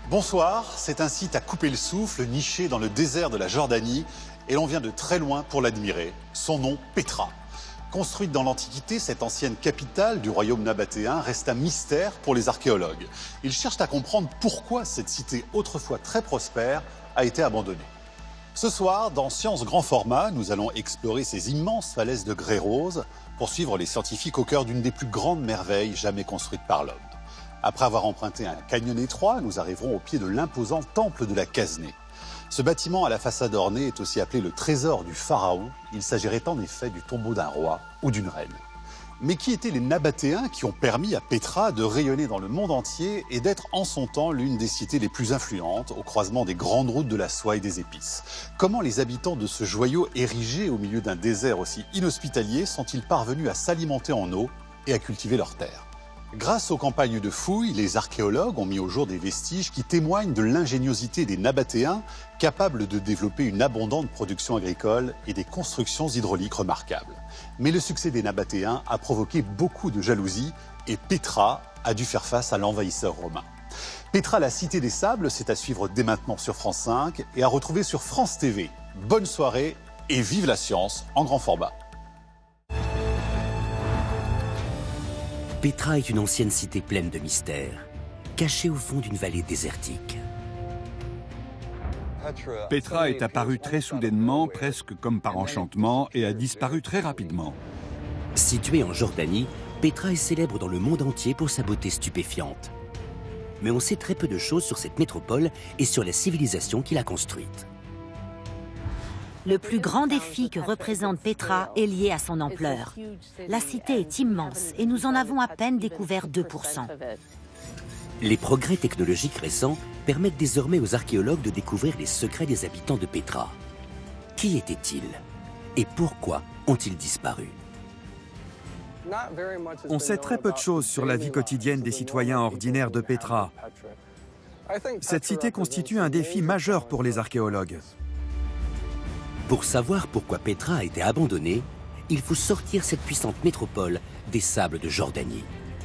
Bonsoir, c'est un site à couper le souffle, niché dans le désert de la Jordanie, et l'on vient de très loin pour l'admirer. Son nom, Pétra. Construite dans l'Antiquité, cette ancienne capitale du royaume nabatéen reste un mystère pour les archéologues. Ils cherchent à comprendre pourquoi cette cité autrefois très prospère a été abandonnée. Ce soir, dans Science Grand Format, nous allons explorer ces immenses falaises de grès rose pour suivre les scientifiques au cœur d'une des plus grandes merveilles jamais construites par l'homme. Après avoir emprunté un canyon étroit, nous arriverons au pied de l'imposant temple de la Casnée. Ce bâtiment à la façade ornée est aussi appelé le trésor du pharaon. Il s'agirait en effet du tombeau d'un roi ou d'une reine. Mais qui étaient les Nabatéens qui ont permis à Pétra de rayonner dans le monde entier et d'être en son temps l'une des cités les plus influentes au croisement des grandes routes de la soie et des épices? Comment les habitants de ce joyau érigé au milieu d'un désert aussi inhospitalier sont-ils parvenus à s'alimenter en eau et à cultiver leurs terres? Grâce aux campagnes de fouilles, les archéologues ont mis au jour des vestiges qui témoignent de l'ingéniosité des Nabatéens, capables de développer une abondante production agricole et des constructions hydrauliques remarquables. Mais le succès des Nabatéens a provoqué beaucoup de jalousie et Pétra a dû faire face à l'envahisseur romain. Pétra, la cité des sables, c'est à suivre dès maintenant sur France 5 et à retrouver sur France TV. Bonne soirée et vive la science en grand format. Pétra est une ancienne cité pleine de mystères, cachée au fond d'une vallée désertique. Pétra est apparue très soudainement, presque comme par enchantement, et a disparu très rapidement. Située en Jordanie, Pétra est célèbre dans le monde entier pour sa beauté stupéfiante. Mais on sait très peu de choses sur cette métropole et sur la civilisation qui l'a construite. Le plus grand défi que représente Pétra est lié à son ampleur. La cité est immense et nous en avons à peine découvert 2%. Les progrès technologiques récents permettent désormais aux archéologues de découvrir les secrets des habitants de Pétra. Qui étaient-ils? Et pourquoi ont-ils disparu? On sait très peu de choses sur la vie quotidienne des citoyens ordinaires de Pétra. Cette cité constitue un défi majeur pour les archéologues. Pour savoir pourquoi Pétra a été abandonnée, il faut sortir cette puissante métropole des sables de Jordanie.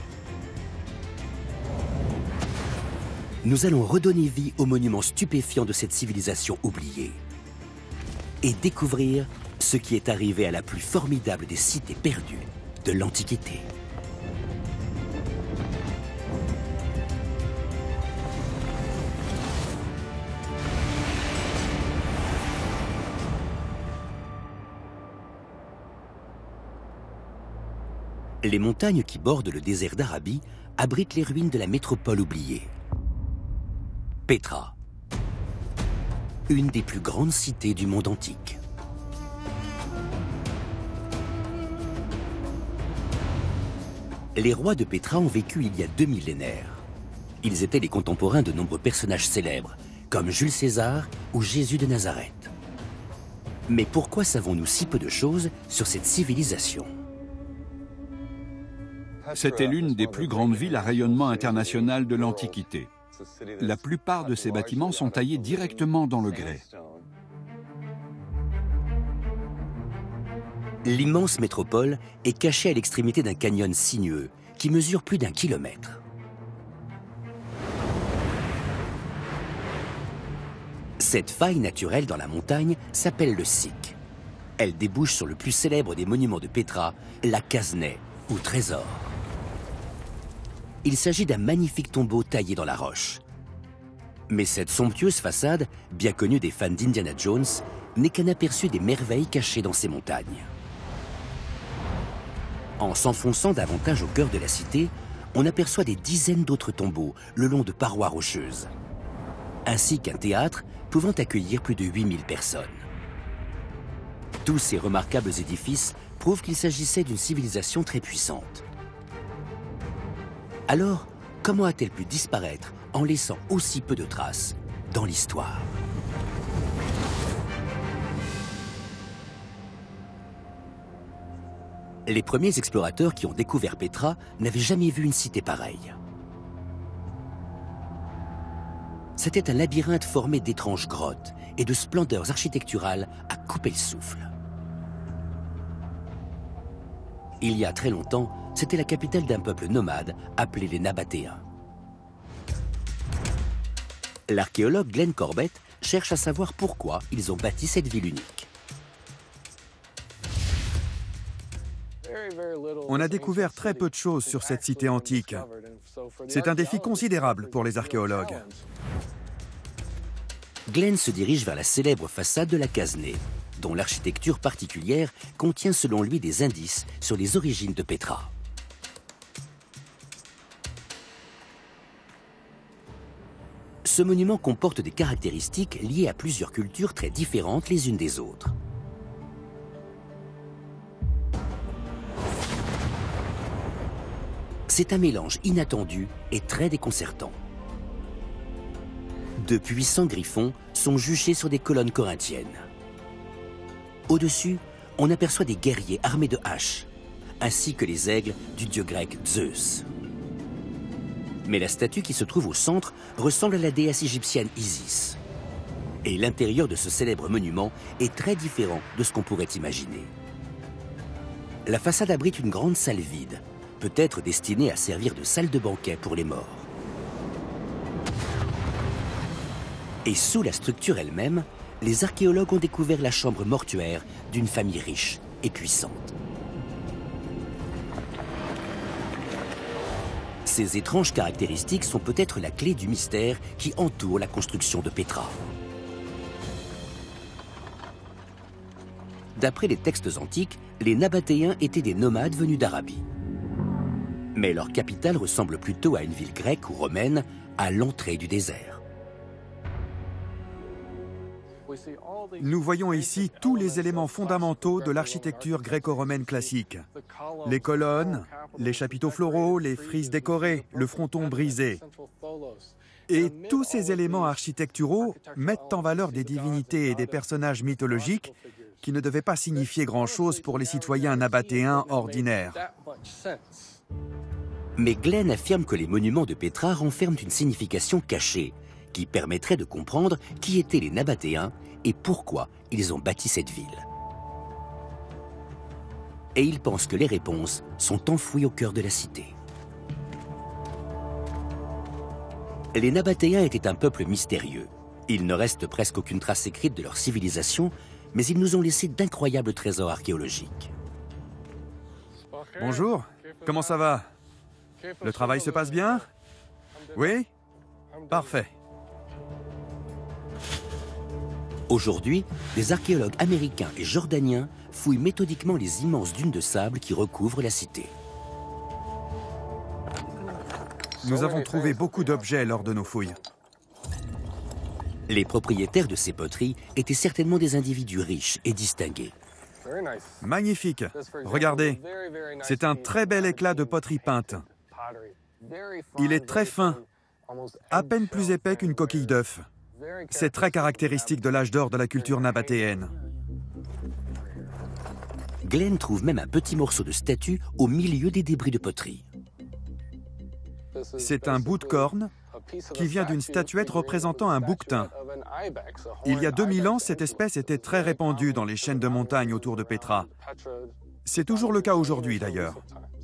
Nous allons redonner vie aux monuments stupéfiants de cette civilisation oubliée et découvrir ce qui est arrivé à la plus formidable des cités perdues de l'Antiquité. Les montagnes qui bordent le désert d'Arabie abritent les ruines de la métropole oubliée. Pétra, une des plus grandes cités du monde antique. Les rois de Pétra ont vécu il y a 2 millénaires. Ils étaient les contemporains de nombreux personnages célèbres, comme Jules César ou Jésus de Nazareth. Mais pourquoi savons-nous si peu de choses sur cette civilisation ? C'était l'une des plus grandes villes à rayonnement international de l'Antiquité. La plupart de ces bâtiments sont taillés directement dans le grès. L'immense métropole est cachée à l'extrémité d'un canyon sinueux qui mesure plus d'1 kilomètre. Cette faille naturelle dans la montagne s'appelle le Siq. Elle débouche sur le plus célèbre des monuments de Pétra, la Casnée, ou trésor. Il s'agit d'un magnifique tombeau taillé dans la roche. Mais cette somptueuse façade, bien connue des fans d'Indiana Jones, n'est qu'un aperçu des merveilles cachées dans ces montagnes. En s'enfonçant davantage au cœur de la cité, on aperçoit des dizaines d'autres tombeaux le long de parois rocheuses, ainsi qu'un théâtre pouvant accueillir plus de 8000 personnes. Tous ces remarquables édifices prouvent qu'il s'agissait d'une civilisation très puissante. Alors, comment a-t-elle pu disparaître en laissant aussi peu de traces dans l'histoire ? Les premiers explorateurs qui ont découvert Pétra n'avaient jamais vu une cité pareille. C'était un labyrinthe formé d'étranges grottes et de splendeurs architecturales à couper le souffle. Il y a très longtemps, c'était la capitale d'un peuple nomade appelé les Nabatéens. L'archéologue Glenn Corbett cherche à savoir pourquoi ils ont bâti cette ville unique. On a découvert très peu de choses sur cette cité antique. C'est un défi considérable pour les archéologues. Glenn se dirige vers la célèbre façade de la Casnée, dont l'architecture particulière contient selon lui des indices sur les origines de Petra. Ce monument comporte des caractéristiques liées à plusieurs cultures très différentes les unes des autres. C'est un mélange inattendu et très déconcertant. De puissants griffons sont juchés sur des colonnes corinthiennes. Au-dessus, on aperçoit des guerriers armés de haches, ainsi que les aigles du dieu grec Zeus. Mais la statue qui se trouve au centre ressemble à la déesse égyptienne Isis. Et l'intérieur de ce célèbre monument est très différent de ce qu'on pourrait imaginer. La façade abrite une grande salle vide, peut-être destinée à servir de salle de banquet pour les morts. Et sous la structure elle-même, les archéologues ont découvert la chambre mortuaire d'une famille riche et puissante. Ces étranges caractéristiques sont peut-être la clé du mystère qui entoure la construction de Petra. D'après les textes antiques, les Nabatéens étaient des nomades venus d'Arabie. Mais leur capitale ressemble plutôt à une ville grecque ou romaine à l'entrée du désert. Nous voyons ici tous les éléments fondamentaux de l'architecture gréco-romaine classique. Les colonnes, les chapiteaux floraux, les frises décorées, le fronton brisé. Et tous ces éléments architecturaux mettent en valeur des divinités et des personnages mythologiques qui ne devaient pas signifier grand-chose pour les citoyens nabatéens ordinaires. Mais Glenn affirme que les monuments de Petra renferment une signification cachée qui permettrait de comprendre qui étaient les Nabatéens et pourquoi ils ont bâti cette ville. Et il pense que les réponses sont enfouies au cœur de la cité. Les Nabatéens étaient un peuple mystérieux. Il ne reste presque aucune trace écrite de leur civilisation, mais ils nous ont laissé d'incroyables trésors archéologiques. Bonjour, comment ça va? Le travail se passe bien? Oui? Parfait. Aujourd'hui, des archéologues américains et jordaniens fouillent méthodiquement les immenses dunes de sable qui recouvrent la cité. Nous avons trouvé beaucoup d'objets lors de nos fouilles. Les propriétaires de ces poteries étaient certainement des individus riches et distingués. Magnifique. Regardez, c'est un très bel éclat de poterie peinte. Il est très fin, à peine plus épais qu'une coquille d'œuf. C'est très caractéristique de l'âge d'or de la culture nabatéenne. Glenn trouve même un petit morceau de statue au milieu des débris de poterie. C'est un bout de corne qui vient d'une statuette représentant un bouquetin. Il y a 2000 ans, cette espèce était très répandue dans les chaînes de montagnes autour de Petra. C'est toujours le cas aujourd'hui d'ailleurs.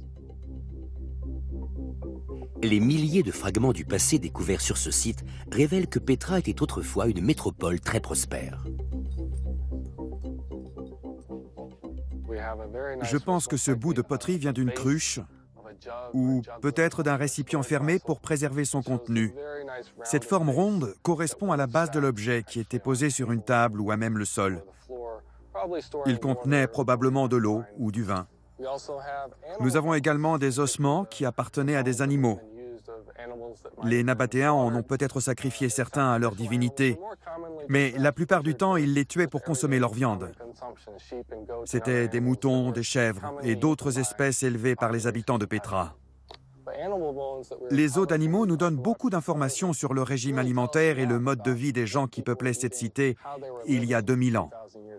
Les milliers de fragments du passé découverts sur ce site révèlent que Petra était autrefois une métropole très prospère. Je pense que ce bout de poterie vient d'une cruche ou peut-être d'un récipient fermé pour préserver son contenu. Cette forme ronde correspond à la base de l'objet qui était posé sur une table ou à même le sol. Il contenait probablement de l'eau ou du vin. Nous avons également des ossements qui appartenaient à des animaux. Les Nabatéens en ont peut-être sacrifié certains à leur divinité, mais la plupart du temps, ils les tuaient pour consommer leur viande. C'étaient des moutons, des chèvres et d'autres espèces élevées par les habitants de Petra. Les os d'animaux nous donnent beaucoup d'informations sur le régime alimentaire et le mode de vie des gens qui peuplaient cette cité il y a 2000 ans.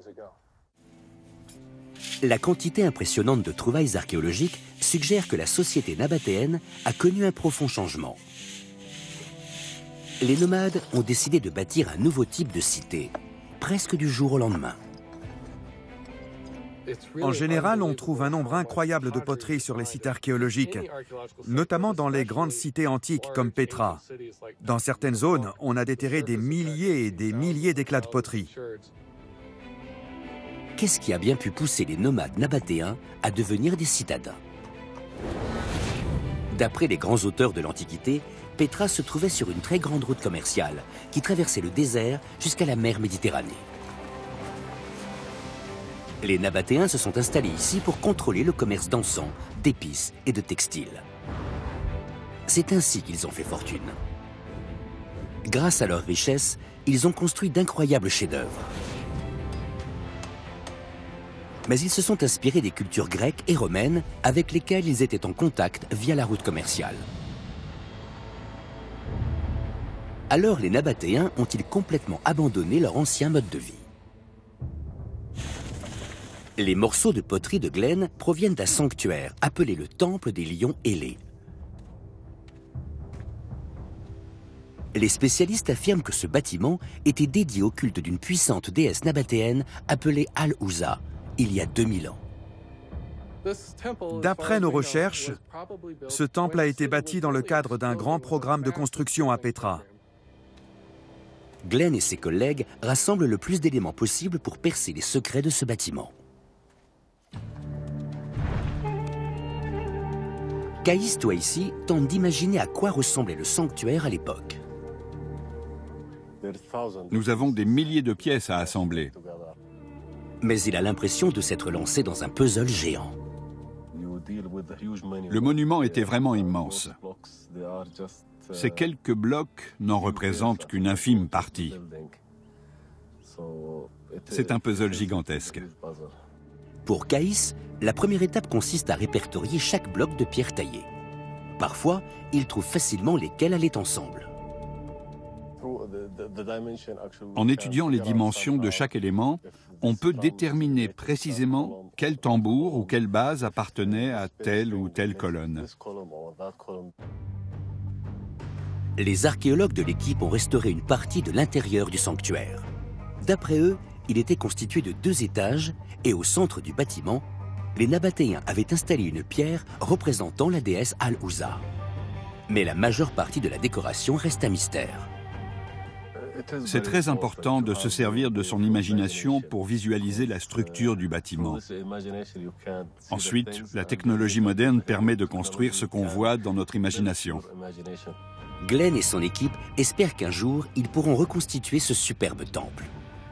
La quantité impressionnante de trouvailles archéologiques suggère que la société nabatéenne a connu un profond changement. Les nomades ont décidé de bâtir un nouveau type de cité, presque du jour au lendemain. En général, on trouve un nombre incroyable de poteries sur les sites archéologiques, notamment dans les grandes cités antiques comme Petra. Dans certaines zones, on a déterré des milliers et des milliers d'éclats de poterie. Qu'est-ce qui a bien pu pousser les nomades nabatéens à devenir des citadins? D'après les grands auteurs de l'Antiquité, Petra se trouvait sur une très grande route commerciale qui traversait le désert jusqu'à la mer Méditerranée. Les Nabatéens se sont installés ici pour contrôler le commerce d'encens, d'épices et de textiles. C'est ainsi qu'ils ont fait fortune. Grâce à leur richesse, ils ont construit d'incroyables chefs-d'œuvre. Mais ils se sont inspirés des cultures grecques et romaines avec lesquelles ils étaient en contact via la route commerciale. Alors les Nabatéens ont-ils complètement abandonné leur ancien mode de vie? Les morceaux de poterie de Glen proviennent d'un sanctuaire appelé le Temple des lions ailés. Les spécialistes affirment que ce bâtiment était dédié au culte d'une puissante déesse nabatéenne appelée Al-Uza, il y a 2000 ans. D'après nos recherches, ce temple a été bâti dans le cadre d'un grand programme de construction à Petra. Glen et ses collègues rassemblent le plus d'éléments possible pour percer les secrets de ce bâtiment. Kaïs Touaïsi tente d'imaginer à quoi ressemblait le sanctuaire à l'époque. Nous avons des milliers de pièces à assembler. Mais il a l'impression de s'être lancé dans un puzzle géant. Le monument était vraiment immense. Ces quelques blocs n'en représentent qu'une infime partie. C'est un puzzle gigantesque. Pour Kaïs, la première étape consiste à répertorier chaque bloc de pierre taillée. Parfois, il trouve facilement lesquels allaient ensemble. En étudiant les dimensions de chaque élément, on peut déterminer précisément quel tambour ou quelle base appartenait à telle ou telle colonne. Les archéologues de l'équipe ont restauré une partie de l'intérieur du sanctuaire. D'après eux, il était constitué de 2 étages et au centre du bâtiment, les Nabatéens avaient installé une pierre représentant la déesse Al-Uza. Mais la majeure partie de la décoration reste un mystère. C'est très important de se servir de son imagination pour visualiser la structure du bâtiment. Ensuite, la technologie moderne permet de construire ce qu'on voit dans notre imagination. Glen et son équipe espèrent qu'un jour, ils pourront reconstituer ce superbe temple.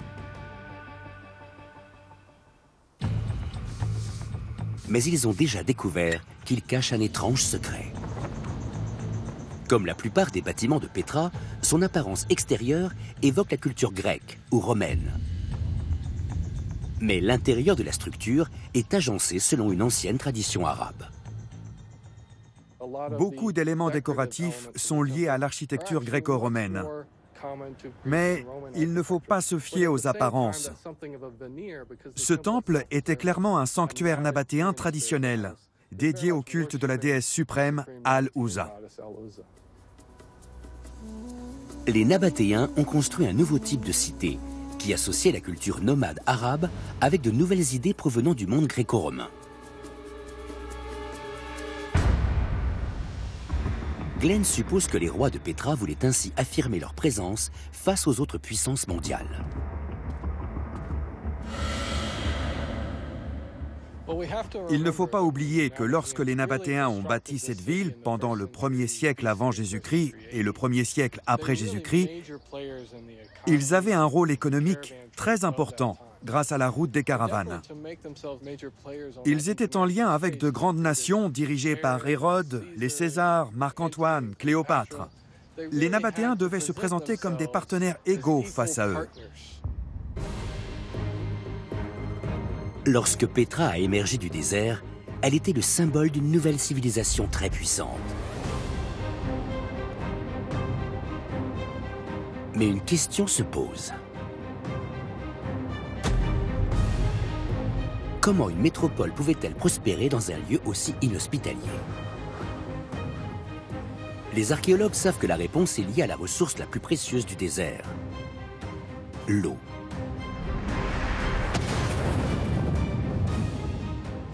Mais ils ont déjà découvert qu'il cache un étrange secret. Comme la plupart des bâtiments de Petra, son apparence extérieure évoque la culture grecque ou romaine. Mais l'intérieur de la structure est agencé selon une ancienne tradition arabe. Beaucoup d'éléments décoratifs sont liés à l'architecture gréco-romaine. Mais il ne faut pas se fier aux apparences. Ce temple était clairement un sanctuaire nabatéen traditionnel, dédié au culte de la déesse suprême Al-Uza. Les Nabatéens ont construit un nouveau type de cité qui associait la culture nomade arabe avec de nouvelles idées provenant du monde gréco-romain. Glen suppose que les rois de Petra voulaient ainsi affirmer leur présence face aux autres puissances mondiales. Il ne faut pas oublier que lorsque les Nabatéens ont bâti cette ville pendant le 1er siècle avant Jésus-Christ et le 1er siècle après Jésus-Christ, ils avaient un rôle économique très important grâce à la route des caravanes. Ils étaient en lien avec de grandes nations dirigées par Hérode, les Césars, Marc-Antoine, Cléopâtre. Les Nabatéens devaient se présenter comme des partenaires égaux face à eux. Lorsque Petra a émergé du désert, elle était le symbole d'une nouvelle civilisation très puissante. Mais une question se pose. Comment une métropole pouvait-elle prospérer dans un lieu aussi inhospitalier? Les archéologues savent que la réponse est liée à la ressource la plus précieuse du désert, l'eau.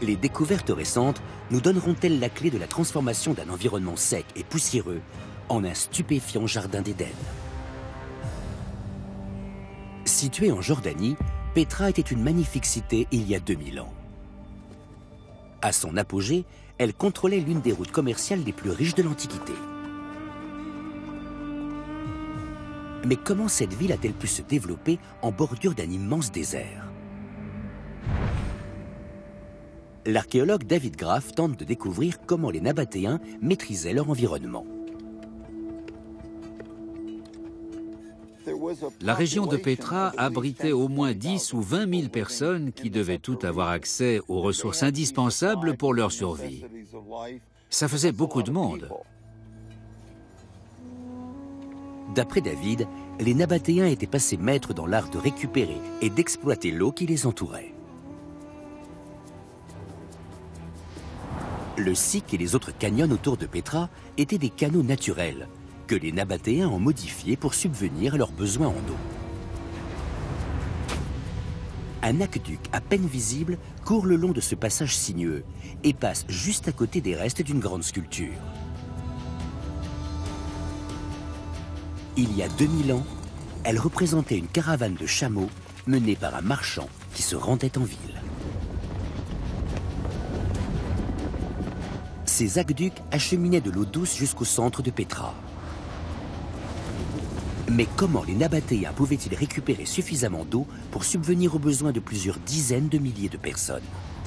Les découvertes récentes nous donneront-elles la clé de la transformation d'un environnement sec et poussiéreux en un stupéfiant jardin d'Éden? Située en Jordanie, Pétra était une magnifique cité il y a 2000 ans. À son apogée, elle contrôlait l'une des routes commerciales les plus riches de l'Antiquité. Mais comment cette ville a-t-elle pu se développer en bordure d'un immense désert? L'archéologue David Graff tente de découvrir comment les Nabatéens maîtrisaient leur environnement. La région de Pétra abritait au moins 10 ou 20 000 personnes qui devaient toutes avoir accès aux ressources indispensables pour leur survie. Ça faisait beaucoup de monde. D'après David, les Nabatéens étaient passés maîtres dans l'art de récupérer et d'exploiter l'eau qui les entourait. Le Siq et les autres canyons autour de Pétra étaient des canaux naturels que les Nabatéens ont modifiés pour subvenir à leurs besoins en eau. Un aqueduc à peine visible court le long de ce passage sinueux et passe juste à côté des restes d'une grande sculpture. Il y a 2000 ans, elle représentait une caravane de chameaux menée par un marchand qui se rendait en ville. Ces aqueducs acheminaient de l'eau douce jusqu'au centre de Pétra. Mais comment les Nabatéens pouvaient-ils récupérer suffisamment d'eau pour subvenir aux besoins de plusieurs dizaines de milliers de personnes?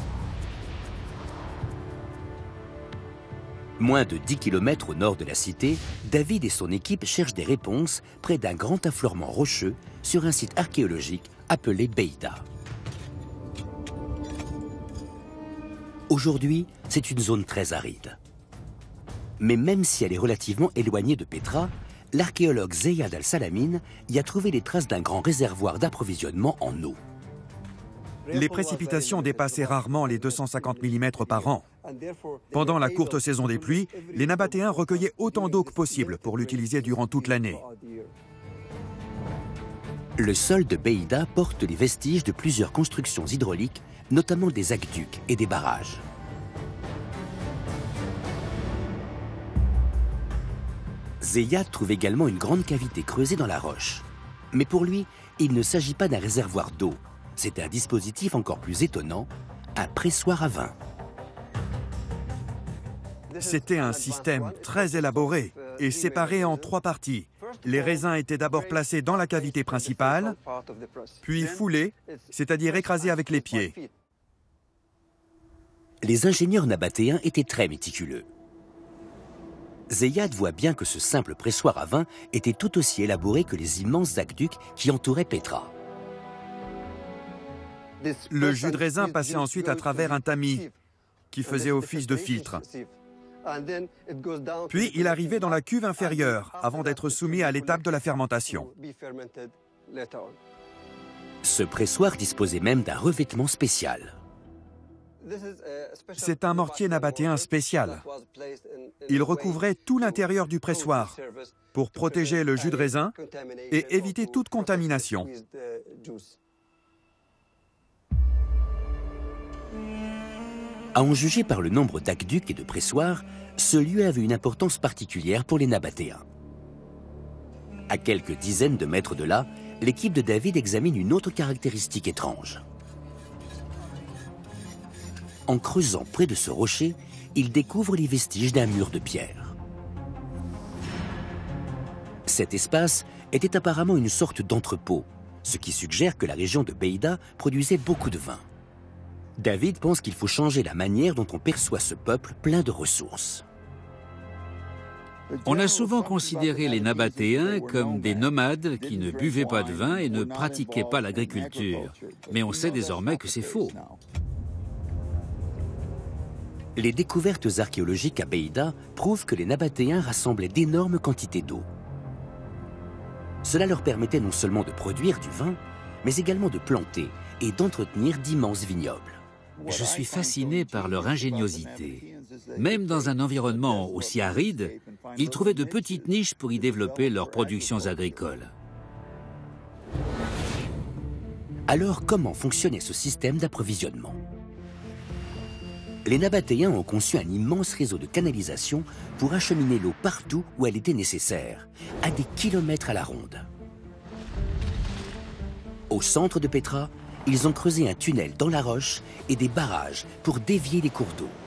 Moins de 10 km au nord de la cité, David et son équipe cherchent des réponses près d'un grand affleurement rocheux sur un site archéologique appelé Beïda. Aujourd'hui, c'est une zone très aride. Mais même si elle est relativement éloignée de Pétra, l'archéologue Zeyad Al-Salamine y a trouvé les traces d'un grand réservoir d'approvisionnement en eau. Les précipitations dépassaient rarement les 250 mm par an. Pendant la courte saison des pluies, les Nabatéens recueillaient autant d'eau que possible pour l'utiliser durant toute l'année. Le sol de Beïda porte les vestiges de plusieurs constructions hydrauliques, notamment des aqueducs et des barrages. Zeyad trouve également une grande cavité creusée dans la roche. Mais pour lui, il ne s'agit pas d'un réservoir d'eau. C'est un dispositif encore plus étonnant, un pressoir à vin. C'était un système très élaboré et séparé en 3 parties. Les raisins étaient d'abord placés dans la cavité principale, puis foulés, c'est-à-dire écrasés avec les pieds. Les ingénieurs nabatéens étaient très méticuleux. Zeyad voit bien que ce simple pressoir à vin était tout aussi élaboré que les immenses aqueducs qui entouraient Pétra. Le jus de raisin passait ensuite à travers un tamis qui faisait office de filtre. Puis il arrivait dans la cuve inférieure avant d'être soumis à l'étape de la fermentation. Ce pressoir disposait même d'un revêtement spécial. C'est un mortier nabatéen spécial. Il recouvrait tout l'intérieur du pressoir pour protéger le jus de raisin et éviter toute contamination. À en juger par le nombre d'aqueducs et de pressoirs, ce lieu avait une importance particulière pour les Nabatéens. À quelques dizaines de mètres de là, l'équipe de David examine une autre caractéristique étrange. En creusant près de ce rocher, il découvre les vestiges d'un mur de pierre. Cet espace était apparemment une sorte d'entrepôt, ce qui suggère que la région de Beïda produisait beaucoup de vin. David pense qu'il faut changer la manière dont on perçoit ce peuple plein de ressources. On a souvent considéré les Nabatéens comme des nomades qui ne buvaient pas de vin et ne pratiquaient pas l'agriculture. Mais on sait désormais que c'est faux. Les découvertes archéologiques à Beïda prouvent que les Nabatéens rassemblaient d'énormes quantités d'eau. Cela leur permettait non seulement de produire du vin, mais également de planter et d'entretenir d'immenses vignobles. Je suis fasciné par leur ingéniosité. Même dans un environnement aussi aride, ils trouvaient de petites niches pour y développer leurs productions agricoles. Alors, comment fonctionnait ce système d'approvisionnement? Les Nabatéens ont conçu un immense réseau de canalisation pour acheminer l'eau partout où elle était nécessaire, à des kilomètres à la ronde. Au centre de Petra, ils ont creusé un tunnel dans la roche et des barrages pour dévier les cours d'eau.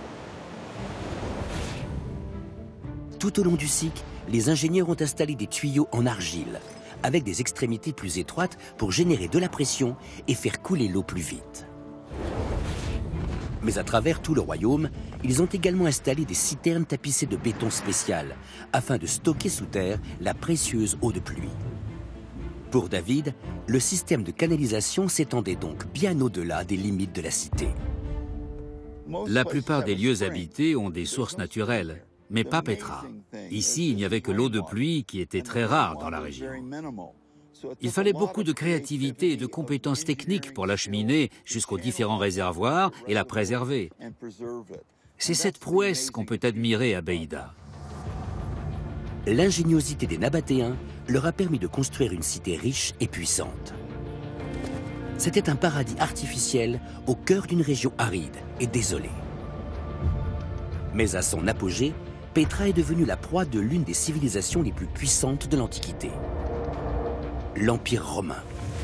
Tout au long du Siq, les ingénieurs ont installé des tuyaux en argile, avec des extrémités plus étroites pour générer de la pression et faire couler l'eau plus vite. Mais à travers tout le royaume, ils ont également installé des citernes tapissées de béton spécial, afin de stocker sous terre la précieuse eau de pluie. Pour David, le système de canalisation s'étendait donc bien au-delà des limites de la cité. La plupart des lieux habités ont des sources naturelles, mais pas Petra. Ici, il n'y avait que l'eau de pluie qui était très rare dans la région. Il fallait beaucoup de créativité et de compétences techniques pour l'acheminer jusqu'aux différents réservoirs et la préserver. C'est cette prouesse qu'on peut admirer à Beïda. L'ingéniosité des Nabatéens leur a permis de construire une cité riche et puissante. C'était un paradis artificiel au cœur d'une région aride et désolée. Mais à son apogée, Petra est devenue la proie de l'une des civilisations les plus puissantes de l'Antiquité, l'Empire romain.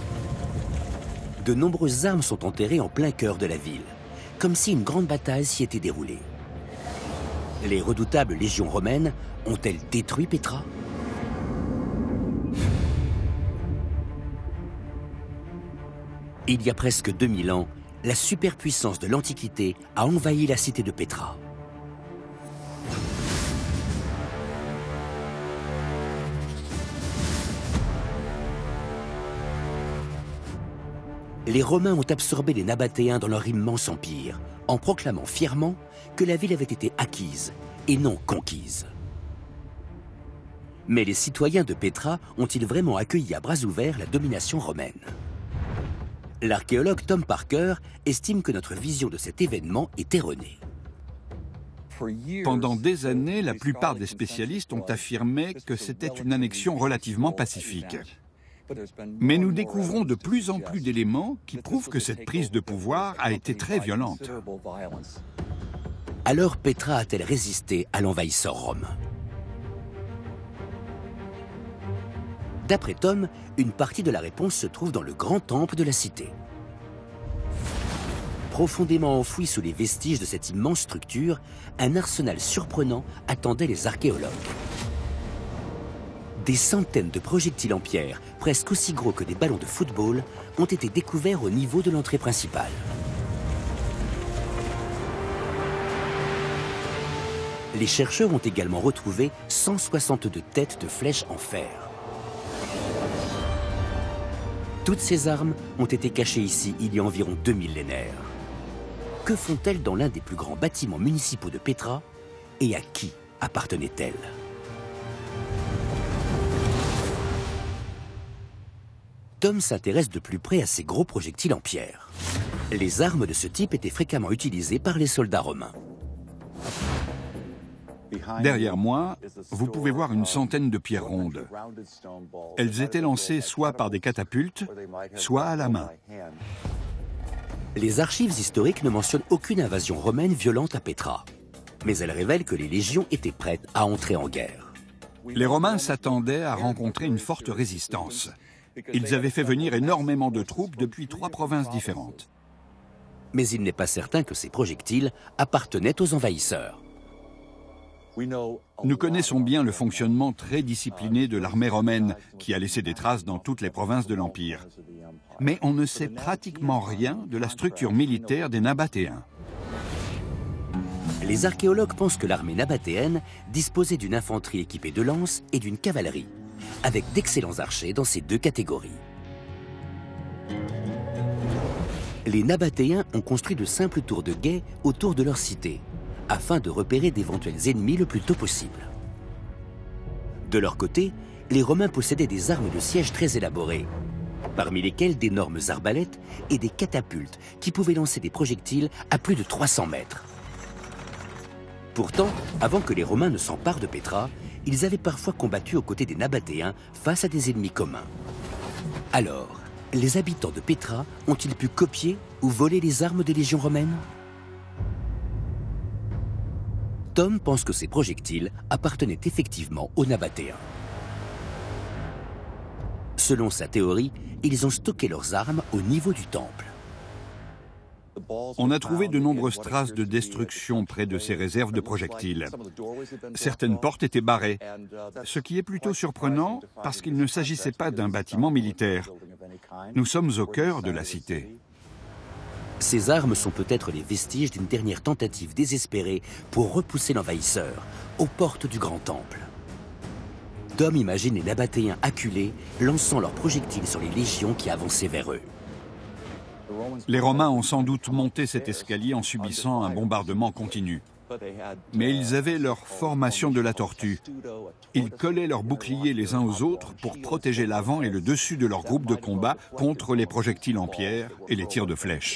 De nombreuses armes sont enterrées en plein cœur de la ville, comme si une grande bataille s'y était déroulée. Les redoutables légions romaines ont-elles détruit Petra? Il y a presque 2000 ans, la superpuissance de l'Antiquité a envahi la cité de Petra. Les Romains ont absorbé les Nabatéens dans leur immense empire, en proclamant fièrement que la ville avait été acquise et non conquise. Mais les citoyens de Petra ont-ils vraiment accueilli à bras ouverts la domination romaine? L'archéologue Tom Parker estime que notre vision de cet événement est erronée. Pendant des années, la plupart des spécialistes ont affirmé que c'était une annexion relativement pacifique. Mais nous découvrons de plus en plus d'éléments qui prouvent que cette prise de pouvoir a été très violente. Alors Petra a-t-elle résisté à l'envahisseur romain? D'après Tom, une partie de la réponse se trouve dans le grand temple de la cité. Profondément enfoui sous les vestiges de cette immense structure, un arsenal surprenant attendait les archéologues. Des centaines de projectiles en pierre, presque aussi gros que des ballons de football, ont été découverts au niveau de l'entrée principale. Les chercheurs ont également retrouvé 162 têtes de flèches en fer. Toutes ces armes ont été cachées ici il y a environ 2 millénaires. Que font-elles dans l'un des plus grands bâtiments municipaux de Petra et à qui appartenaient-elles? Tom s'intéresse de plus près à ces gros projectiles en pierre. Les armes de ce type étaient fréquemment utilisées par les soldats romains. Derrière moi, vous pouvez voir une centaine de pierres rondes. Elles étaient lancées soit par des catapultes, soit à la main. Les archives historiques ne mentionnent aucune invasion romaine violente à Petra, mais elles révèlent que les légions étaient prêtes à entrer en guerre. Les Romains s'attendaient à rencontrer une forte résistance. Ils avaient fait venir énormément de troupes depuis 3 provinces différentes. Mais il n'est pas certain que ces projectiles appartenaient aux envahisseurs. Nous connaissons bien le fonctionnement très discipliné de l'armée romaine qui a laissé des traces dans toutes les provinces de l'Empire. Mais on ne sait pratiquement rien de la structure militaire des Nabatéens. Les archéologues pensent que l'armée nabatéenne disposait d'une infanterie équipée de lances et d'une cavalerie, avec d'excellents archers dans ces deux catégories. Les Nabatéens ont construit de simples tours de guet autour de leur cité, afin de repérer d'éventuels ennemis le plus tôt possible. De leur côté, les Romains possédaient des armes de siège très élaborées, parmi lesquelles d'énormes arbalètes et des catapultes qui pouvaient lancer des projectiles à plus de 300 mètres. Pourtant, avant que les Romains ne s'emparent de Petra, ils avaient parfois combattu aux côtés des Nabatéens face à des ennemis communs. Alors, les habitants de Petra ont-ils pu copier ou voler les armes des légions romaines? Tom pense que ces projectiles appartenaient effectivement aux Nabatéens. Selon sa théorie, ils ont stocké leurs armes au niveau du temple. On a trouvé de nombreuses traces de destruction près de ces réserves de projectiles. Certaines portes étaient barrées, ce qui est plutôt surprenant parce qu'il ne s'agissait pas d'un bâtiment militaire. Nous sommes au cœur de la cité. Ces armes sont peut-être les vestiges d'une dernière tentative désespérée pour repousser l'envahisseur aux portes du Grand Temple. Tom imagine les Nabatéens acculés, lançant leurs projectiles sur les légions qui avançaient vers eux. Les Romains ont sans doute monté cet escalier en subissant un bombardement continu. Mais ils avaient leur formation de la tortue. Ils collaient leurs boucliers les uns aux autres pour protéger l'avant et le dessus de leur groupe de combat contre les projectiles en pierre et les tirs de flèches.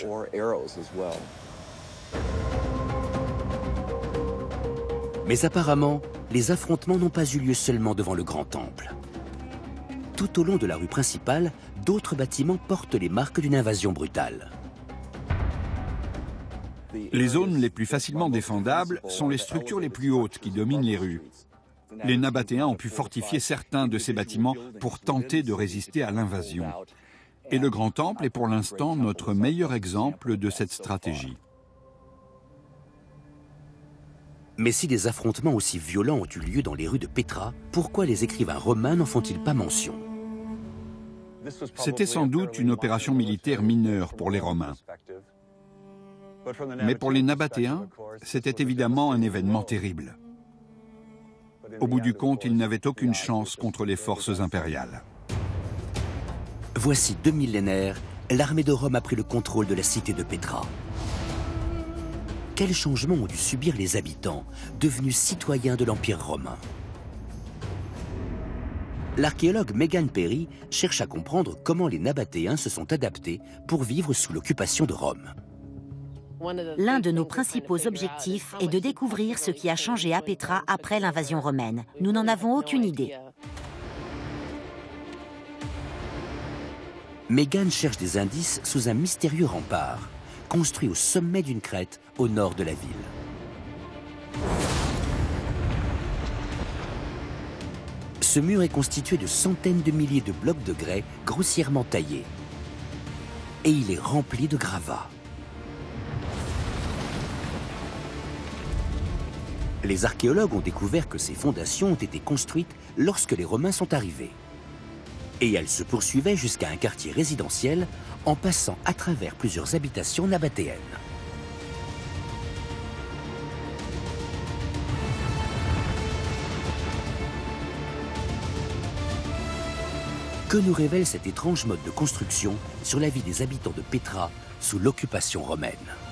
Mais apparemment, les affrontements n'ont pas eu lieu seulement devant le Grand Temple. Tout au long de la rue principale, d'autres bâtiments portent les marques d'une invasion brutale. Les zones les plus facilement défendables sont les structures les plus hautes qui dominent les rues. Les Nabatéens ont pu fortifier certains de ces bâtiments pour tenter de résister à l'invasion. Et le Grand Temple est pour l'instant notre meilleur exemple de cette stratégie. Mais si des affrontements aussi violents ont eu lieu dans les rues de Pétra, pourquoi les écrivains romains n'en font-ils pas mention? C'était sans doute une opération militaire mineure pour les Romains. Mais pour les Nabatéens, c'était évidemment un événement terrible. Au bout du compte, ils n'avaient aucune chance contre les forces impériales. Voici 2 millénaires, l'armée de Rome a pris le contrôle de la cité de Pétra. Quels changements ont dû subir les habitants, devenus citoyens de l'Empire romain? L'archéologue Megan Perry cherche à comprendre comment les Nabatéens se sont adaptés pour vivre sous l'occupation de Rome. L'un de nos principaux objectifs est de découvrir ce qui a changé à Pétra après l'invasion romaine. Nous n'en avons aucune idée. Megan cherche des indices sous un mystérieux rempart, construit au sommet d'une crête au nord de la ville. Ce mur est constitué de centaines de milliers de blocs de grès grossièrement taillés. Et il est rempli de gravats. Les archéologues ont découvert que ces fondations ont été construites lorsque les Romains sont arrivés. Et elles se poursuivaient jusqu'à un quartier résidentiel en passant à travers plusieurs habitations nabatéennes. Que nous révèle cet étrange mode de construction sur la vie des habitants de Pétra sous l'occupation romaine?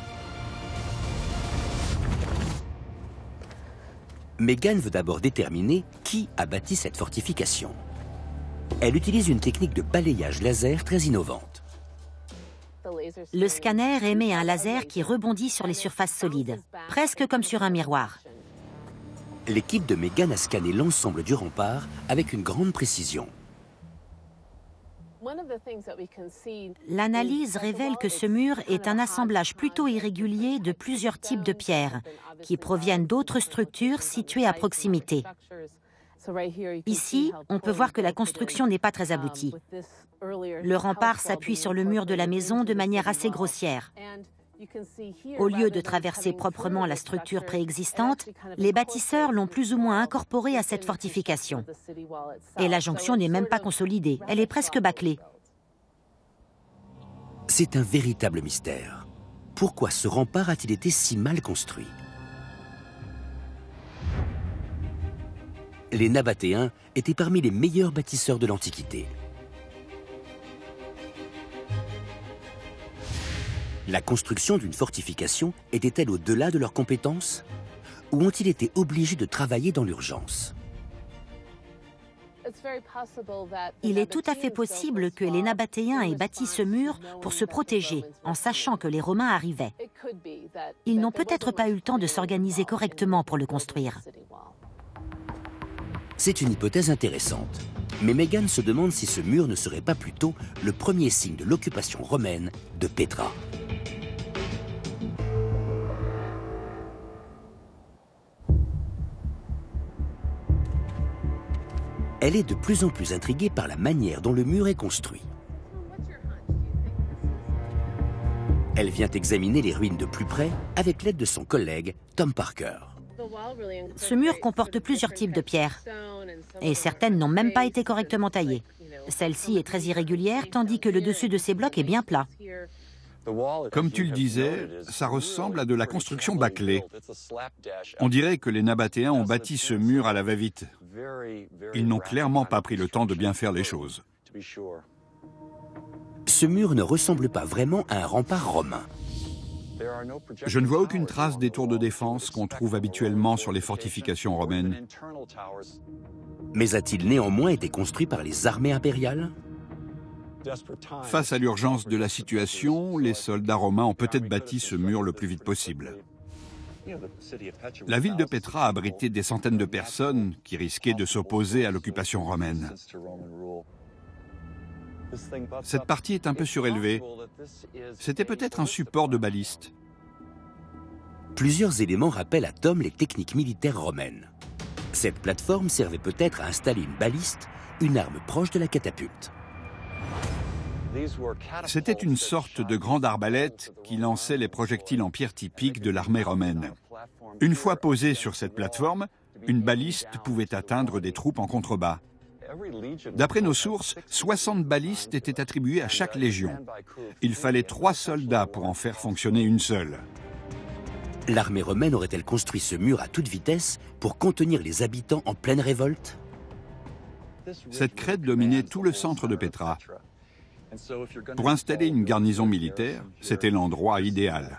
Megan veut d'abord déterminer qui a bâti cette fortification. Elle utilise une technique de balayage laser très innovante. Le scanner émet un laser qui rebondit sur les surfaces solides, presque comme sur un miroir. L'équipe de Megan a scanné l'ensemble du rempart avec une grande précision. L'analyse révèle que ce mur est un assemblage plutôt irrégulier de plusieurs types de pierres qui proviennent d'autres structures situées à proximité. Ici, on peut voir que la construction n'est pas très aboutie. Le rempart s'appuie sur le mur de la maison de manière assez grossière. Au lieu de traverser proprement la structure préexistante, les bâtisseurs l'ont plus ou moins incorporée à cette fortification. Et la jonction n'est même pas consolidée, elle est presque bâclée. C'est un véritable mystère. Pourquoi ce rempart a-t-il été si mal construit? Les Nabatéens étaient parmi les meilleurs bâtisseurs de l'Antiquité. La construction d'une fortification était-elle au-delà de leurs compétences? Ou ont-ils été obligés de travailler dans l'urgence? Il est tout à fait possible que les Nabatéens aient bâti ce mur pour se protéger, en sachant que les Romains arrivaient. Ils n'ont peut-être pas eu le temps de s'organiser correctement pour le construire. C'est une hypothèse intéressante. Mais Megan se demande si ce mur ne serait pas plutôt le premier signe de l'occupation romaine de Pétra. elle est de plus en plus intriguée par la manière dont le mur est construit. Elle vient examiner les ruines de plus près avec l'aide de son collègue Tom Parker. Ce mur comporte plusieurs types de pierres, et certaines n'ont même pas été correctement taillées. Celle-ci est très irrégulière, tandis que le dessus de ces blocs est bien plat. Comme tu le disais, ça ressemble à de la construction bâclée. On dirait que les Nabatéens ont bâti ce mur à la va-vite. Ils n'ont clairement pas pris le temps de bien faire les choses. Ce mur ne ressemble pas vraiment à un rempart romain. Je ne vois aucune trace des tours de défense qu'on trouve habituellement sur les fortifications romaines. Mais a-t-il néanmoins été construit par les armées impériales? Face à l'urgence de la situation, les soldats romains ont peut-être bâti ce mur le plus vite possible. La ville de Petra abritait des centaines de personnes qui risquaient de s'opposer à l'occupation romaine. Cette partie est un peu surélevée. C'était peut-être un support de baliste. Plusieurs éléments rappellent à Tom les techniques militaires romaines. Cette plateforme servait peut-être à installer une baliste, une arme proche de la catapulte. C'était une sorte de grande arbalète qui lançait les projectiles en pierre typiques de l'armée romaine. Une fois posée sur cette plateforme, une baliste pouvait atteindre des troupes en contrebas. D'après nos sources, 60 balistes étaient attribuées à chaque légion. Il fallait 3 soldats pour en faire fonctionner une seule. L'armée romaine aurait-elle construit ce mur à toute vitesse pour contenir les habitants en pleine révolte? Cette crête dominait tout le centre de Petra. Pour installer une garnison militaire, c'était l'endroit idéal.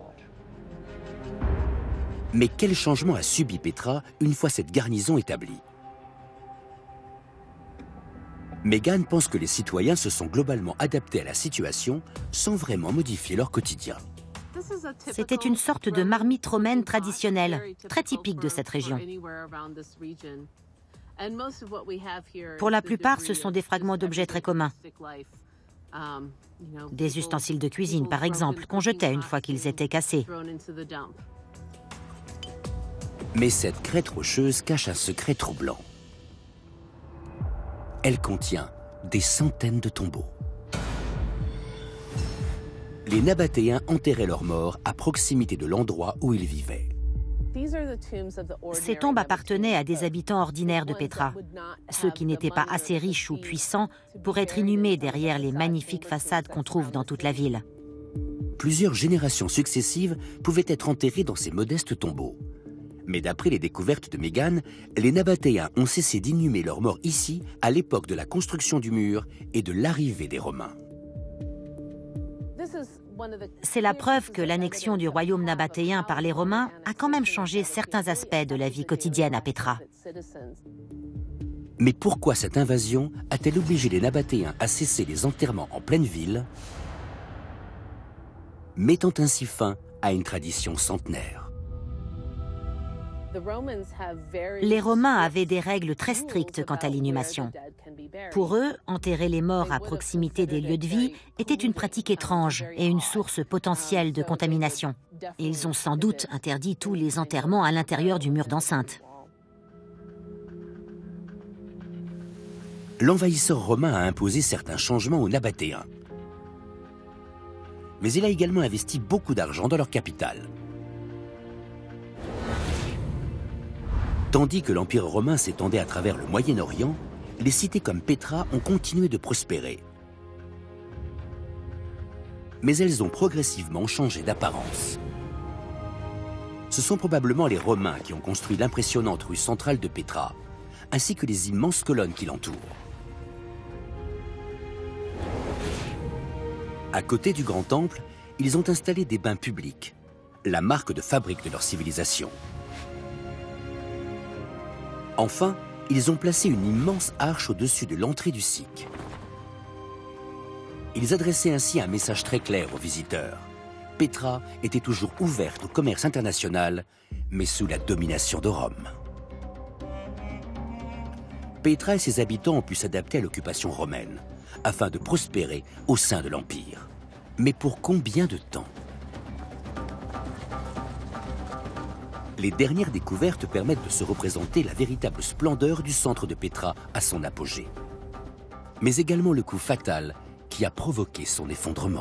Mais quel changement a subi Petra une fois cette garnison établie? Meghan pense que les citoyens se sont globalement adaptés à la situation sans vraiment modifier leur quotidien. C'était une sorte de marmite romaine traditionnelle, très typique de cette région. Pour la plupart, ce sont des fragments d'objets très communs. Des ustensiles de cuisine, par exemple, qu'on jetait une fois qu'ils étaient cassés. Mais cette crête rocheuse cache un secret troublant. Elle contient des centaines de tombeaux. Les Nabatéens enterraient leurs morts à proximité de l'endroit où ils vivaient. Ces tombes appartenaient à des habitants ordinaires de Petra, ceux qui n'étaient pas assez riches ou puissants pour être inhumés derrière les magnifiques façades qu'on trouve dans toute la ville. Plusieurs générations successives pouvaient être enterrées dans ces modestes tombeaux. Mais d'après les découvertes de Meghan, les Nabatéens ont cessé d'inhumer leurs morts ici à l'époque de la construction du mur et de l'arrivée des Romains. C'est la preuve que l'annexion du royaume nabatéen par les Romains a quand même changé certains aspects de la vie quotidienne à Petra. Mais pourquoi cette invasion a-t-elle obligé les Nabatéens à cesser les enterrements en pleine ville, mettant ainsi fin à une tradition centenaire? Les Romains avaient des règles très strictes quant à l'inhumation. Pour eux, enterrer les morts à proximité des lieux de vie était une pratique étrange et une source potentielle de contamination. Et ils ont sans doute interdit tous les enterrements à l'intérieur du mur d'enceinte. L'envahisseur romain a imposé certains changements aux Nabatéens. Mais il a également investi beaucoup d'argent dans leur capitale. Tandis que l'Empire romain s'étendait à travers le Moyen-Orient, les cités comme Petra ont continué de prospérer. Mais elles ont progressivement changé d'apparence. Ce sont probablement les Romains qui ont construit l'impressionnante rue centrale de Petra, ainsi que les immenses colonnes qui l'entourent. À côté du Grand Temple, ils ont installé des bains publics, la marque de fabrique de leur civilisation. Enfin, ils ont placé une immense arche au-dessus de l'entrée du sikh. Ils adressaient ainsi un message très clair aux visiteurs. Petra était toujours ouverte au commerce international, mais sous la domination de Rome. Petra et ses habitants ont pu s'adapter à l'occupation romaine, afin de prospérer au sein de l'Empire. Mais pour combien de temps ? Les dernières découvertes permettent de se représenter la véritable splendeur du centre de Petra à son apogée. Mais également le coup fatal qui a provoqué son effondrement.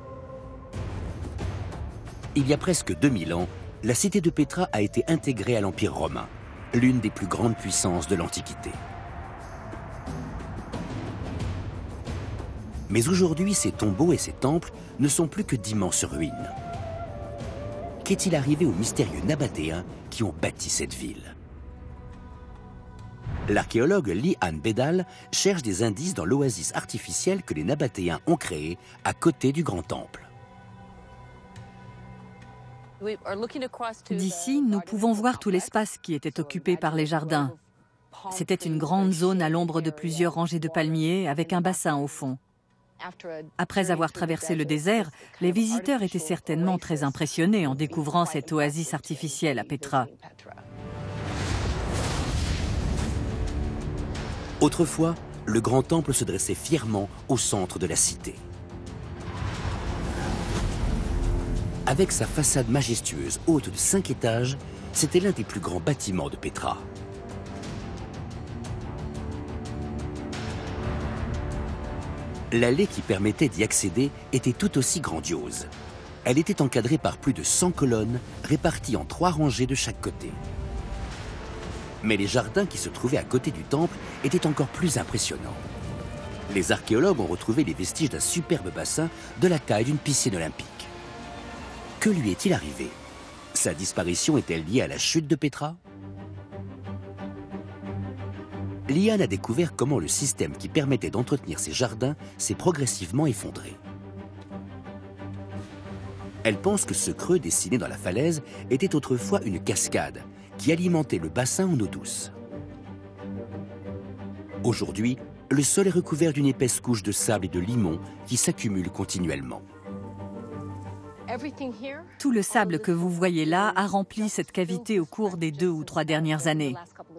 Il y a presque 2000 ans, la cité de Petra a été intégrée à l'Empire romain, l'une des plus grandes puissances de l'Antiquité. Mais aujourd'hui, ces tombeaux et ces temples ne sont plus que d'immenses ruines. Qu'est-il arrivé aux mystérieux Nabatéens qui ont bâti cette ville? L'archéologue Liane Bedal cherche des indices dans l'oasis artificielle que les Nabatéens ont créée à côté du Grand Temple. D'ici, nous pouvons voir tout l'espace qui était occupé par les jardins. C'était une grande zone à l'ombre de plusieurs rangées de palmiers avec un bassin au fond. Après avoir traversé le désert, les visiteurs étaient certainement très impressionnés en découvrant cette oasis artificielle à Petra. Autrefois, le Grand Temple se dressait fièrement au centre de la cité. Avec sa façade majestueuse haute de 5 étages, c'était l'un des plus grands bâtiments de Petra. L'allée qui permettait d'y accéder était tout aussi grandiose. Elle était encadrée par plus de 100 colonnes réparties en 3 rangées de chaque côté. Mais les jardins qui se trouvaient à côté du temple étaient encore plus impressionnants. Les archéologues ont retrouvé les vestiges d'un superbe bassin de la taille d'une piscine olympique. Que lui est-il arrivé? Sa disparition est-elle liée à la chute de Petra? Liane a découvert comment le système qui permettait d'entretenir ces jardins s'est progressivement effondré. Elle pense que ce creux dessiné dans la falaise était autrefois une cascade qui alimentait le bassin en eau douce. Aujourd'hui, le sol est recouvert d'une épaisse couche de sable et de limon qui s'accumule continuellement. Tout le sable que vous voyez là a rempli cette cavité au cours des 2 ou 3 dernières années.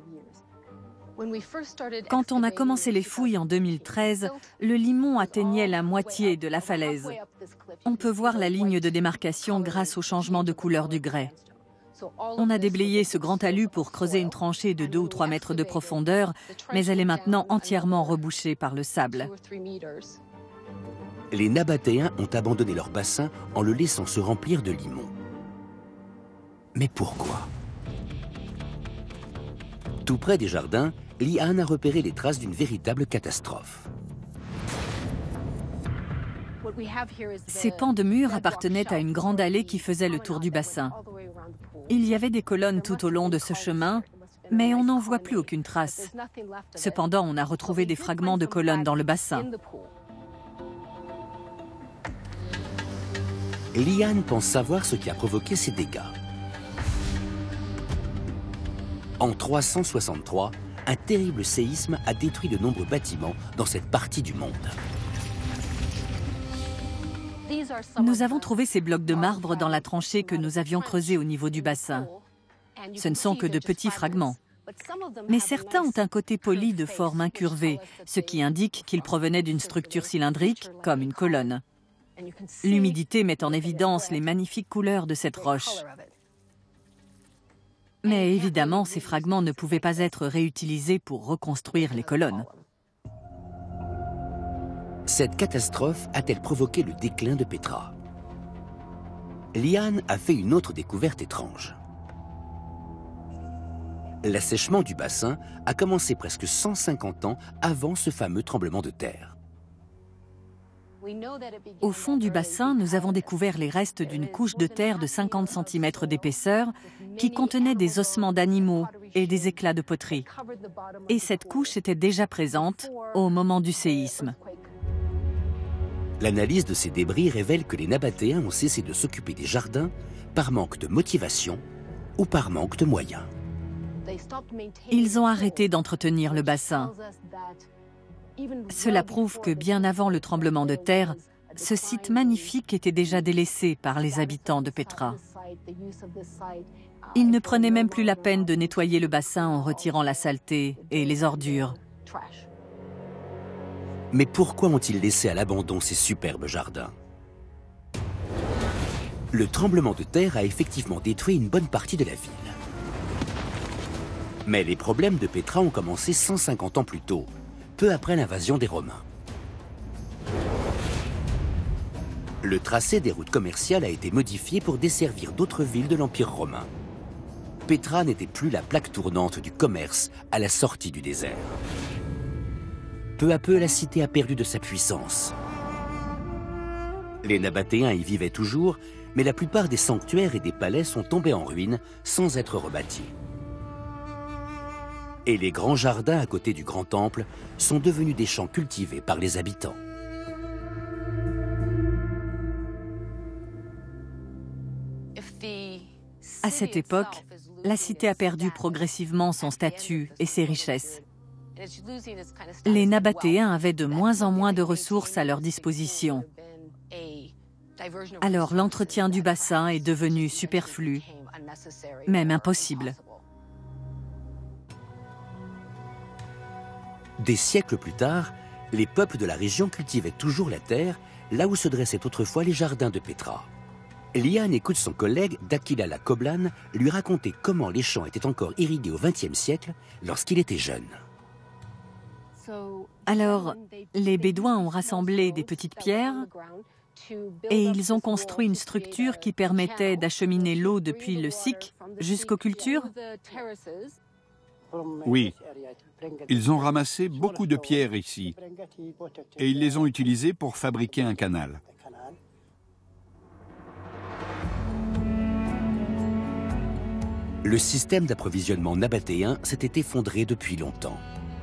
Quand on a commencé les fouilles en 2013, le limon atteignait la moitié de la falaise. On peut voir la ligne de démarcation grâce au changement de couleur du grès. On a déblayé ce grand talus pour creuser une tranchée de 2 ou 3 mètres de profondeur, mais elle est maintenant entièrement rebouchée par le sable. Les Nabatéens ont abandonné leur bassin en le laissant se remplir de limon. Mais pourquoi? Tout près des jardins, Liane a repéré les traces d'une véritable catastrophe. Ces pans de murs appartenaient à une grande allée qui faisait le tour du bassin. Il y avait des colonnes tout au long de ce chemin, mais on n'en voit plus aucune trace. Cependant, on a retrouvé des fragments de colonnes dans le bassin. Liane pense savoir ce qui a provoqué ces dégâts. En 363, un terrible séisme a détruit de nombreux bâtiments dans cette partie du monde. Nous avons trouvé ces blocs de marbre dans la tranchée que nous avions creusée au niveau du bassin. Ce ne sont que de petits fragments. Mais certains ont un côté poli de forme incurvée, ce qui indique qu'ils provenaient d'une structure cylindrique, comme une colonne. L'humidité met en évidence les magnifiques couleurs de cette roche. Mais évidemment, ces fragments ne pouvaient pas être réutilisés pour reconstruire les colonnes. Cette catastrophe a-t-elle provoqué le déclin de Petra? Liane a fait une autre découverte étrange. L'assèchement du bassin a commencé presque 150 ans avant ce fameux tremblement de terre. Au fond du bassin, nous avons découvert les restes d'une couche de terre de 50 cm d'épaisseur qui contenait des ossements d'animaux et des éclats de poterie. Et cette couche était déjà présente au moment du séisme. L'analyse de ces débris révèle que les Nabatéens ont cessé de s'occuper des jardins par manque de motivation ou par manque de moyens. Ils ont arrêté d'entretenir le bassin. Cela prouve que bien avant le tremblement de terre, ce site magnifique était déjà délaissé par les habitants de Petra. Ils ne prenaient même plus la peine de nettoyer le bassin en retirant la saleté et les ordures. Mais pourquoi ont-ils laissé à l'abandon ces superbes jardins? Le tremblement de terre a effectivement détruit une bonne partie de la ville. Mais les problèmes de Petra ont commencé 150 ans plus tôt, peu après l'invasion des Romains. Le tracé des routes commerciales a été modifié pour desservir d'autres villes de l'Empire romain. Petra n'était plus la plaque tournante du commerce à la sortie du désert. Peu à peu, la cité a perdu de sa puissance. Les Nabatéens y vivaient toujours, mais la plupart des sanctuaires et des palais sont tombés en ruine sans être rebâtis. Et les grands jardins à côté du grand temple sont devenus des champs cultivés par les habitants. À cette époque, la cité a perdu progressivement son statut et ses richesses. Les Nabatéens avaient de moins en moins de ressources à leur disposition. Alors l'entretien du bassin est devenu superflu, même impossible. Des siècles plus tard, les peuples de la région cultivaient toujours la terre, là où se dressaient autrefois les jardins de Petra. Liane écoute son collègue Dakilala Koblan lui raconter comment les champs étaient encore irrigués au XXe siècle lorsqu'il était jeune. Alors, les Bédouins ont rassemblé des petites pierres et ils ont construit une structure qui permettait d'acheminer l'eau depuis le Siq jusqu'aux cultures. Oui, ils ont ramassé beaucoup de pierres ici et ils les ont utilisées pour fabriquer un canal. Le système d'approvisionnement nabatéen s'était effondré depuis longtemps.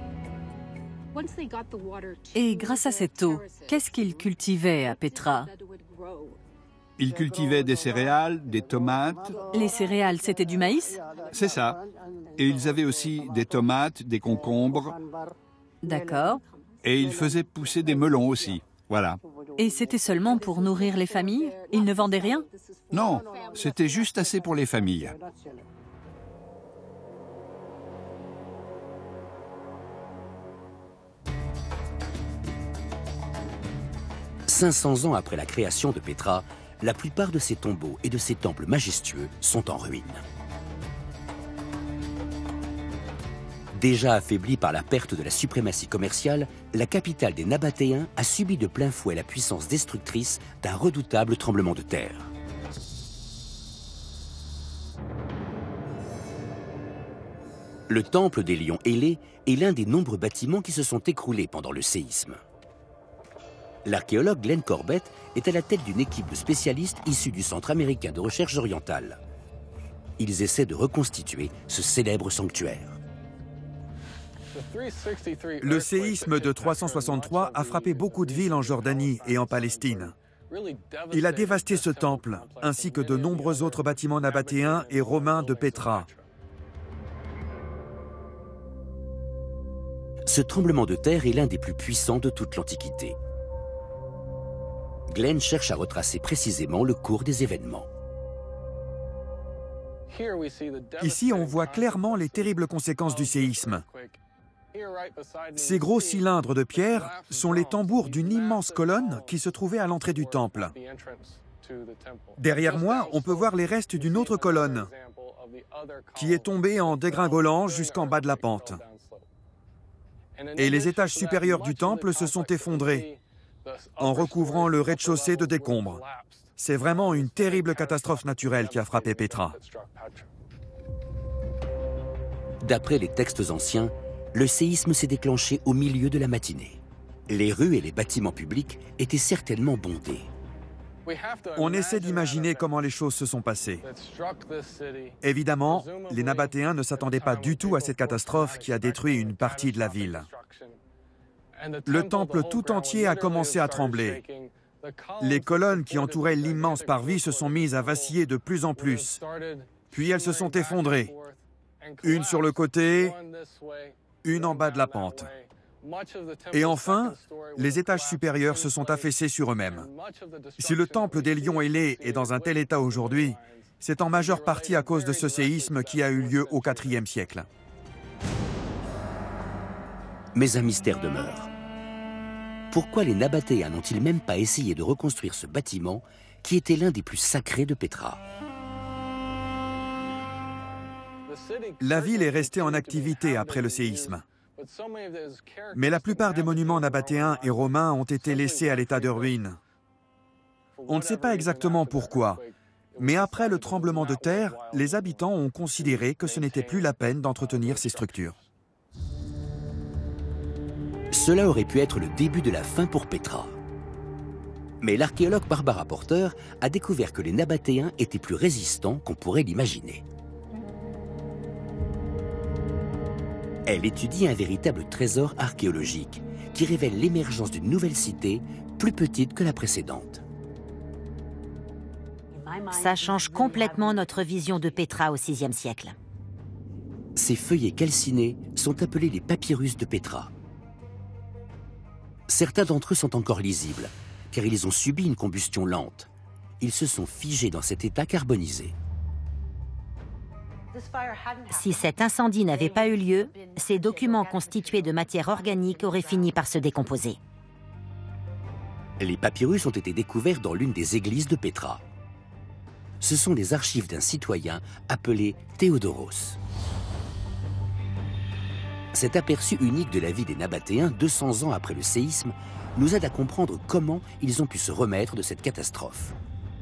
Et grâce à cette eau, qu'est-ce qu'ils cultivaient à Petra? Ils cultivaient des céréales, des tomates. Les céréales, c'était du maïs? C'est ça. Et ils avaient aussi des tomates, des concombres. D'accord. Et ils faisaient pousser des melons aussi. Voilà. Et c'était seulement pour nourrir les familles? Ils ne vendaient rien? Non, c'était juste assez pour les familles. « 500 ans après la création de Petra, la plupart de ces tombeaux et de ces temples majestueux sont en ruine. Déjà affaiblie par la perte de la suprématie commerciale, la capitale des Nabatéens a subi de plein fouet la puissance destructrice d'un redoutable tremblement de terre. Le temple des lions ailés est l'un des nombreux bâtiments qui se sont écroulés pendant le séisme. L'archéologue Glenn Corbett est à la tête d'une équipe de spécialistes issus du Centre américain de recherche orientale. Ils essaient de reconstituer ce célèbre sanctuaire. Le séisme de 363 a frappé beaucoup de villes en Jordanie et en Palestine. Il a dévasté ce temple, ainsi que de nombreux autres bâtiments nabatéens et romains de Petra. Ce tremblement de terre est l'un des plus puissants de toute l'Antiquité. Glenn cherche à retracer précisément le cours des événements. Ici, on voit clairement les terribles conséquences du séisme. Ces gros cylindres de pierre sont les tambours d'une immense colonne qui se trouvait à l'entrée du temple. Derrière moi, on peut voir les restes d'une autre colonne qui est tombée en dégringolant jusqu'en bas de la pente. Et les étages supérieurs du temple se sont effondrés en recouvrant le rez-de-chaussée de décombres. C'est vraiment une terrible catastrophe naturelle qui a frappé Petra. D'après les textes anciens, le séisme s'est déclenché au milieu de la matinée. Les rues et les bâtiments publics étaient certainement bondés. On essaie d'imaginer comment les choses se sont passées. Évidemment, les Nabatéens ne s'attendaient pas du tout à cette catastrophe qui a détruit une partie de la ville. Le temple tout entier a commencé à trembler. Les colonnes qui entouraient l'immense parvis se sont mises à vaciller de plus en plus. Puis elles se sont effondrées. Une sur le côté, une en bas de la pente. Et enfin, les étages supérieurs se sont affaissés sur eux-mêmes. Si le temple des lions ailés est dans un tel état aujourd'hui, c'est en majeure partie à cause de ce séisme qui a eu lieu au IVe siècle. Mais un mystère demeure. Pourquoi les Nabatéens n'ont-ils même pas essayé de reconstruire ce bâtiment qui était l'un des plus sacrés de Petra? La ville est restée en activité après le séisme. Mais la plupart des monuments nabatéens et romains ont été laissés à l'état de ruine. On ne sait pas exactement pourquoi, mais après le tremblement de terre, les habitants ont considéré que ce n'était plus la peine d'entretenir ces structures. Cela aurait pu être le début de la fin pour Petra. Mais l'archéologue Barbara Porter a découvert que les Nabatéens étaient plus résistants qu'on pourrait l'imaginer. Elle étudie un véritable trésor archéologique qui révèle l'émergence d'une nouvelle cité plus petite que la précédente. Ça change complètement notre vision de Petra au VIe siècle. Ces feuillets calcinés sont appelés les papyrus de Petra. Certains d'entre eux sont encore lisibles, car ils ont subi une combustion lente. Ils se sont figés dans cet état carbonisé. Si cet incendie n'avait pas eu lieu, ces documents constitués de matière organique auraient fini par se décomposer. Les papyrus ont été découverts dans l'une des églises de Petra. Ce sont les archives d'un citoyen appelé Théodoros. Cet aperçu unique de la vie des Nabatéens 200 ans après le séisme nous aide à comprendre comment ils ont pu se remettre de cette catastrophe.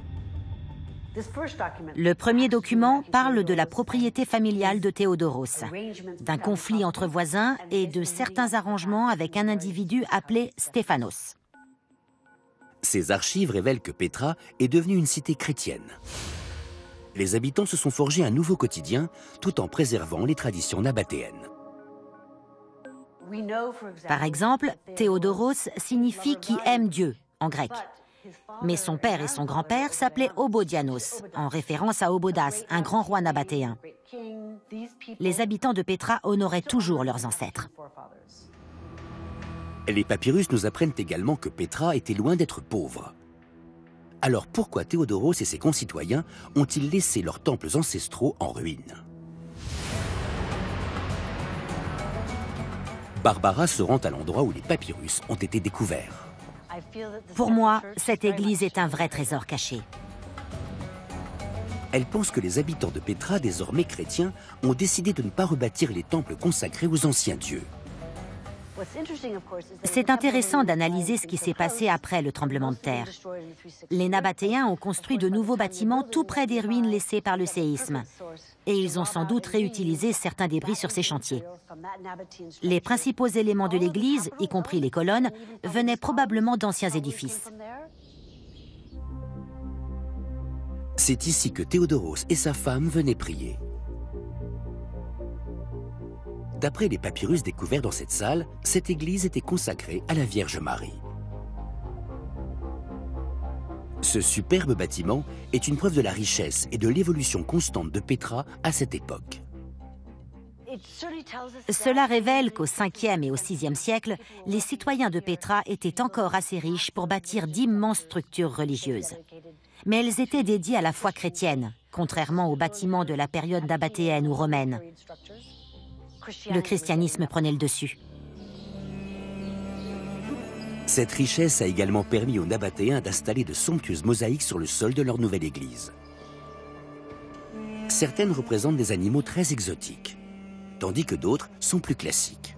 Le premier document parle de la propriété familiale de Théodoros, d'un conflit entre voisins et de certains arrangements avec un individu appelé Stéphanos. Ces archives révèlent que Petra est devenue une cité chrétienne. Les habitants se sont forgés un nouveau quotidien tout en préservant les traditions nabatéennes. Par exemple, Théodoros signifie « qui aime Dieu » en grec. Mais son père et son grand-père s'appelaient Obodianos, en référence à Obodas, un grand roi nabatéen. Les habitants de Petra honoraient toujours leurs ancêtres. Les papyrus nous apprennent également que Petra était loin d'être pauvre. Alors pourquoi Théodoros et ses concitoyens ont-ils laissé leurs temples ancestraux en ruine? Barbara se rend à l'endroit où les papyrus ont été découverts. Pour moi, cette église est un vrai trésor caché. Elle pense que les habitants de Petra, désormais chrétiens, ont décidé de ne pas rebâtir les temples consacrés aux anciens dieux. C'est intéressant d'analyser ce qui s'est passé après le tremblement de terre. Les Nabatéens ont construit de nouveaux bâtiments tout près des ruines laissées par le séisme. Et ils ont sans doute réutilisé certains débris sur ces chantiers. Les principaux éléments de l'église, y compris les colonnes, venaient probablement d'anciens édifices. C'est ici que Théodoros et sa femme venaient prier. D'après les papyrus découverts dans cette salle, cette église était consacrée à la Vierge Marie. Ce superbe bâtiment est une preuve de la richesse et de l'évolution constante de Petra à cette époque. Cela révèle qu'au 5e et au 6e siècle, les citoyens de Petra étaient encore assez riches pour bâtir d'immenses structures religieuses. Mais elles étaient dédiées à la foi chrétienne, contrairement aux bâtiments de la période nabatéenne ou romaine. Le christianisme prenait le dessus. Cette richesse a également permis aux Nabatéens d'installer de somptueuses mosaïques sur le sol de leur nouvelle église. Certaines représentent des animaux très exotiques, tandis que d'autres sont plus classiques.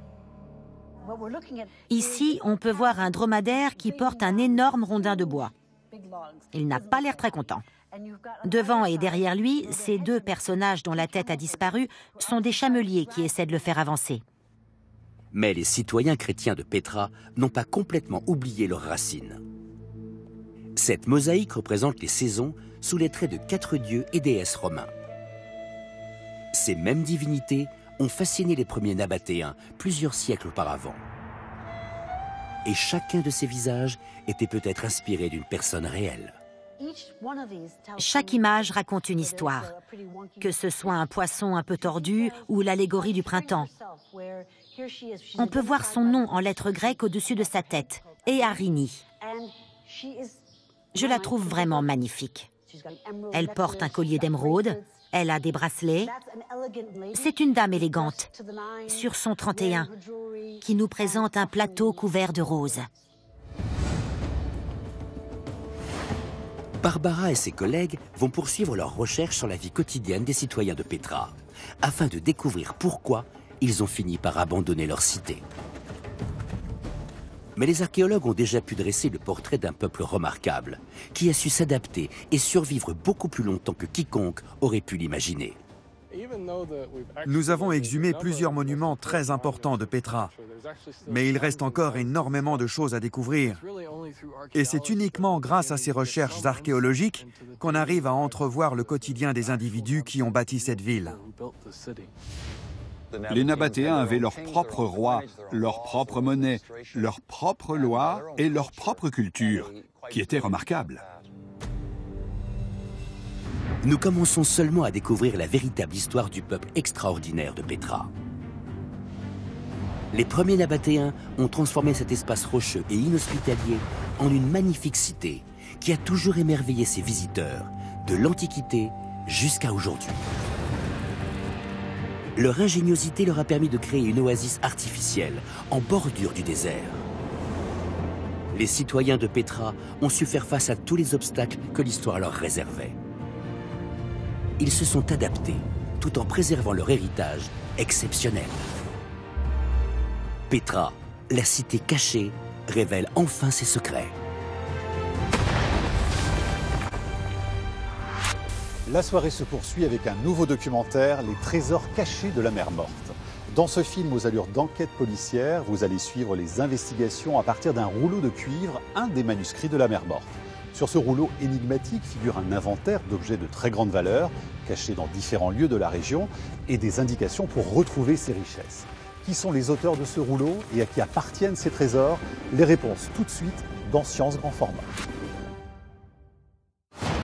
Ici, on peut voir un dromadaire qui porte un énorme rondin de bois. Il n'a pas l'air très content. Devant et derrière lui, ces deux personnages dont la tête a disparu sont des chameliers qui essaient de le faire avancer. Mais les citoyens chrétiens de Petra n'ont pas complètement oublié leurs racines. Cette mosaïque représente les saisons sous les traits de 4 dieux et déesses romains. Ces mêmes divinités ont fasciné les premiers Nabatéens plusieurs siècles auparavant. Et chacun de ces visages était peut-être inspiré d'une personne réelle. Chaque image raconte une histoire, que ce soit un poisson un peu tordu ou l'allégorie du printemps. On peut voir son nom en lettres grecques au-dessus de sa tête, Earini. Je la trouve vraiment magnifique. Elle porte un collier d'émeraude, elle a des bracelets. C'est une dame élégante, sur son 31, qui nous présente un plateau couvert de roses. Barbara et ses collègues vont poursuivre leurs recherches sur la vie quotidienne des citoyens de Petra afin de découvrir pourquoi ils ont fini par abandonner leur cité. Mais les archéologues ont déjà pu dresser le portrait d'un peuple remarquable, qui a su s'adapter et survivre beaucoup plus longtemps que quiconque aurait pu l'imaginer. Nous avons exhumé plusieurs monuments très importants de Petra, mais il reste encore énormément de choses à découvrir. Et c'est uniquement grâce à ces recherches archéologiques qu'on arrive à entrevoir le quotidien des individus qui ont bâti cette ville. Les Nabatéens avaient leur propre roi, leur propre monnaie, leur propre loi et leur propre culture, qui était remarquable. Nous commençons seulement à découvrir la véritable histoire du peuple extraordinaire de Petra. Les premiers Nabatéens ont transformé cet espace rocheux et inhospitalier en une magnifique cité qui a toujours émerveillé ses visiteurs, de l'Antiquité jusqu'à aujourd'hui. Leur ingéniosité leur a permis de créer une oasis artificielle en bordure du désert. Les citoyens de Petra ont su faire face à tous les obstacles que l'histoire leur réservait. Ils se sont adaptés, tout en préservant leur héritage exceptionnel. Petra, la cité cachée, révèle enfin ses secrets. La soirée se poursuit avec un nouveau documentaire, Les trésors cachés de la mer Morte. Dans ce film aux allures d'enquête policière, vous allez suivre les investigations à partir d'un rouleau de cuivre, un des manuscrits de la mer Morte. Sur ce rouleau énigmatique figure un inventaire d'objets de très grande valeur, cachés dans différents lieux de la région, et des indications pour retrouver ces richesses. Qui sont les auteurs de ce rouleau et à qui appartiennent ces trésors? Les réponses tout de suite dans Science Grand Format.